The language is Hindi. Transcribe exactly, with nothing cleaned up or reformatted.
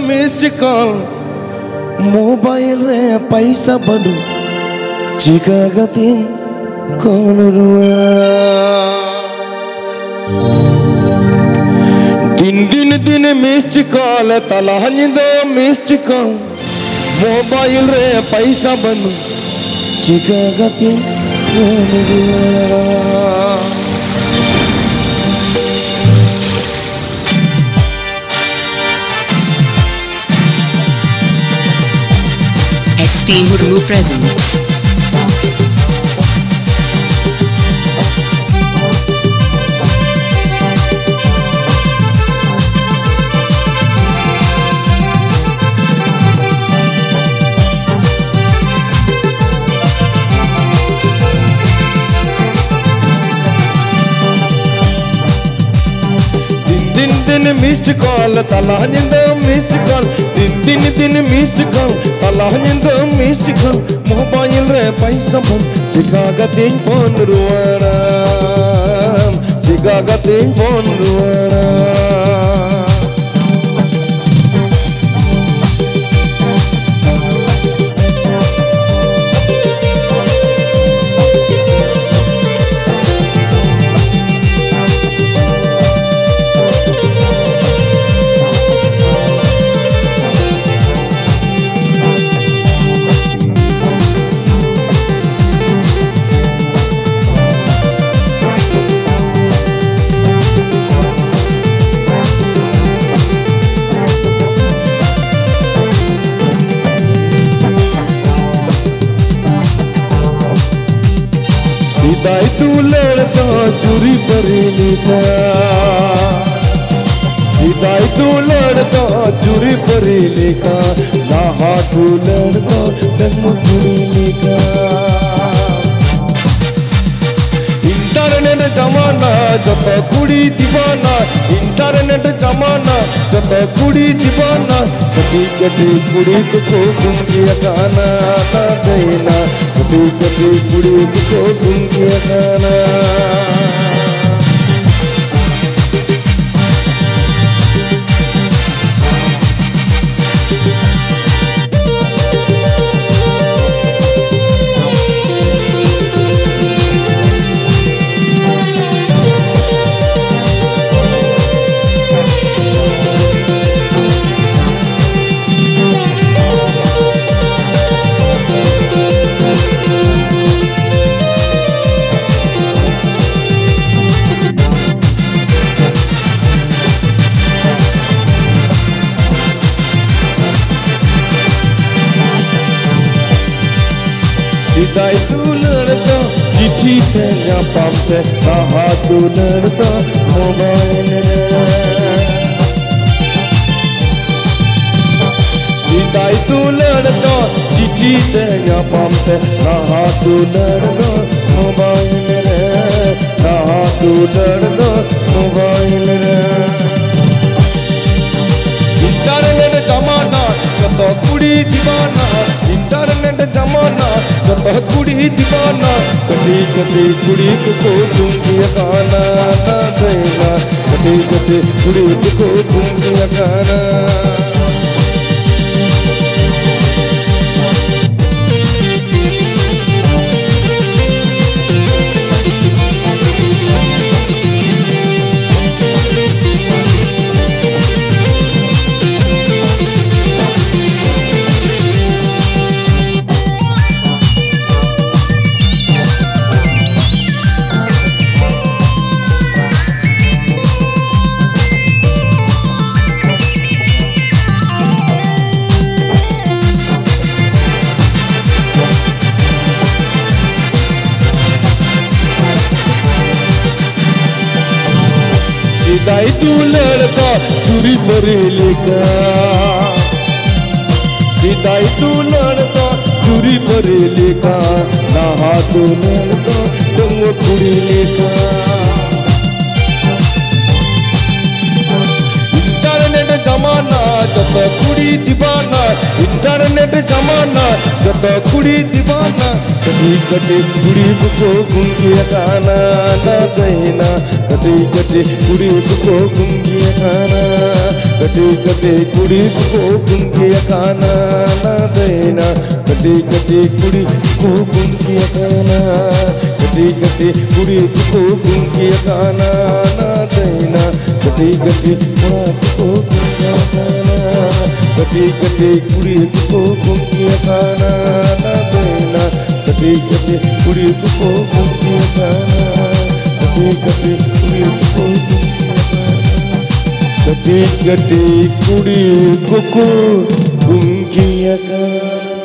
मिस कॉल मोबाइल रे पैसा बडू चिकागतिन कौन रुआरा दिन दिन दिन मिस कॉल तलाहिंद मिस कॉल मोबाइल रे पैसा बडू चिकागतिन कौन रुआरा S T Murmu presents दिन दिन मिस्ड कॉल तलाहिंद मिस्ड कॉल दिन दिन दिन मिस्ड कॉल तलाहिंद मिस्ड कॉल मोबाइल रे पैसा बन चिकागतिन फोन रुआरा चिकागतिन फोन रुआरा सीधाई तू लड़का चूरी बरेली का सीधाई तू लड़का चूरी बरेली का नहा तू लड़का दम चूरी का इंटरनेट जमाना जब कुड़ी दीवाना इंटरनेट जमाना जब कुड़ी दीवाना कटी कटी कुड़ी को घूम गया गाना ना देना कटी कटी कुड़ी को घूम गया गाना सीधाई तू लड़का चिट्ठी से या पाप से कहा तू लड़का मोबाइल सीधाई तू लड़का चिट्ठी से या पाप से कहा तू लड़का मोबाइल कहा तू लड़का मोबाइल इंटरनेट जमाना जब कुड़ी दीवाना इंटरनेट जमाना जब कुड़ी दीवाना कटी कटी कुड़ी को दूंगी गाना ना देना कटी कटी कुड़ी को दूंगी गाना सीधाई तू लड़का चूरी बरेली का सीधाई तू लड़का चूरी बरेली का नहा तू लड़का दम कुड़ी लेका इंटरनेट जमाना जब कुड़ी दीवाना इंटरनेट जमाना जब कुड़ी दीवाना कटी कटी कुड़ी को घूम गया गाना ना देना कटी कटी कुड़ी को घूम गया गाना कटी कटी कुड़ी को गुंगिया खाना ना देना कटी कटी कुड़ी को गुंगिया खाना कटी कटी कुड़ी को गुंगिया खाना ना देना कटी कटी को गुंगिया खाना कटी कटी कुड़ी को गुंगिया खाना ना देना कटी कटी कुड़ी को गुंगिया खाना कटी कटी कुड़ी को कटी कटी कुड़ी को गुंगिया खाना।